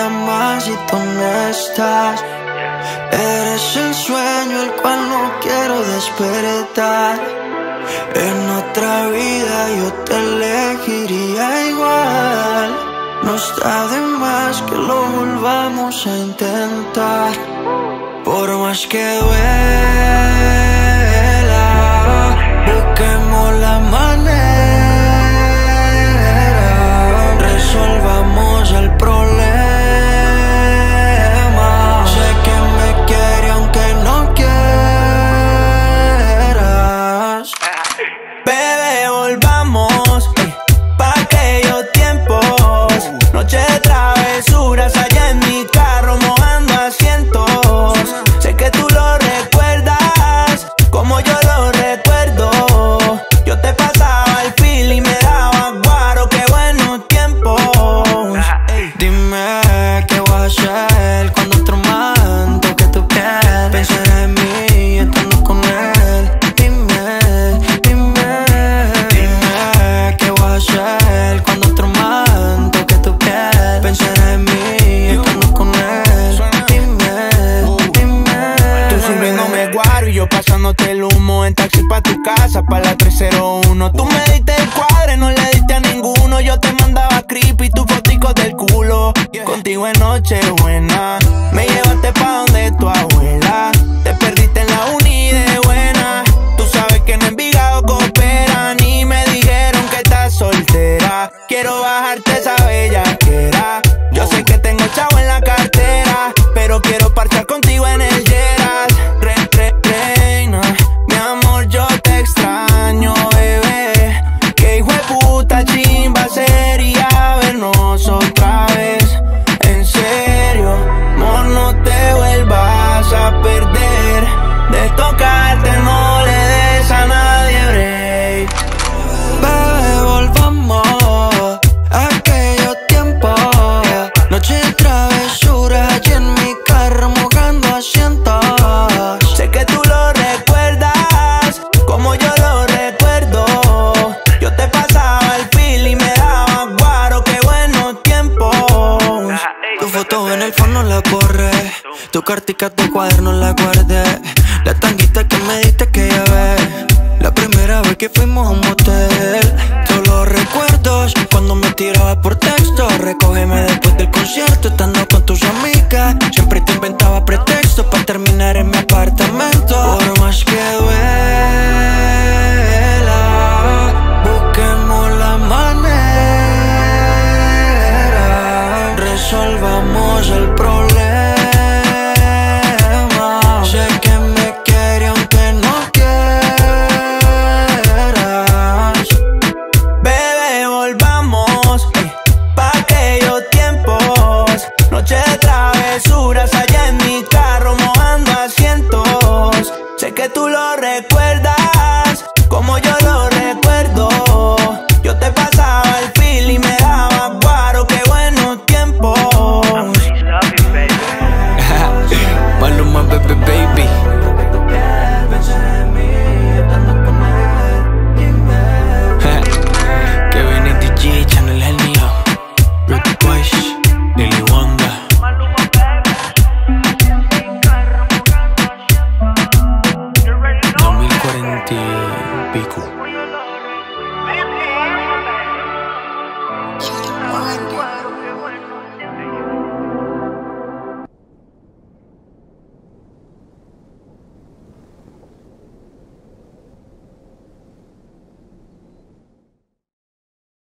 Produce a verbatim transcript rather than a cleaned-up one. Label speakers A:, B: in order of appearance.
A: más y tú no estás. Eres el sueño el cual no quiero despertar. En otra vida yo te elegiría igual. No está de más que lo volvamos a intentar. Por más que duela, busquemos la manera, resolvamos el problema. Sé que me quiere aunque no quieras.
B: Bebé, volvamos pa' aquellos tiempos. Noche de travesuras allá en mi carro mojando asientos. Sé que tú lo recuerdas como yo lo recuerdo. Yo te pasaba el feel y me daba guaro, qué buenos tiempos.
A: Dime qué voy a hacer cuando otro man toque tu piel. Pensarás en mí estando con él. Dime, dime, dime qué voy a hacer cuando otro man toque tu piel. Pensarás en mí estando con él. Dime, dime.
B: Tú sirviéndome guaro y yo pasándote el humo en taxi pa' tu casa, pa' la tres cero uno. Tú me diste el cuadre, no le diste a ninguno. Yo te mandaba creepy, tu fotico del culo. Contigo en Nochebuena me llevaste pa' donde tu abuela. Te perdiste en la uni de buena. Tú sabes que en Envigado cooperan y me dijeron que estás soltera. Quiero bajarte esa bellaquera. Yo sé que tengo chavo en la cartera, pero quiero parchar contigo en el Lleras. Re, re, reina, mi amor, yo te extraño, bebé. Que hijo de puta chimba sería vernos otra vez. En serio, amor, no te vuelvas a perder. De tocarte no le des a nadie break.
A: Bebé, volvamos a aquellos tiempos. Noche de travesuras allí en mi carro mojando asientos.
B: Sé que tú lo recuerdas como yo lo recuerdo. Yo te pasaba el feel y me daba guaro, qué buenos tiempos.
A: Tu foto en el phone no la borré. Tu cartica, tu cuaderno la guardé. La tanguita que me diste que llevé. La primera vez que fuimos a un motel. Todos los recuerdos cuando me tiraba por texto. Recógeme después del concierto estando con tus amigas. Siempre te inventaba pretextos para terminar en mi apartamento. Por más que duele